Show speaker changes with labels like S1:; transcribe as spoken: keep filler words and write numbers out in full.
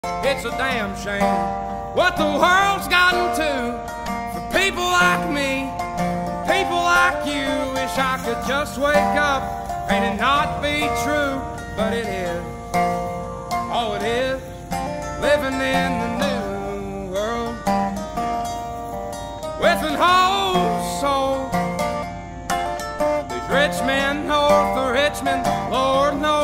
S1: It's a damn shame what the world's gotten to for people like me, people like you. Wish I could just wake up and it not be true, but it is. Oh, it is living in the new world with an whole soul. These rich men north of Richmond, Lord knows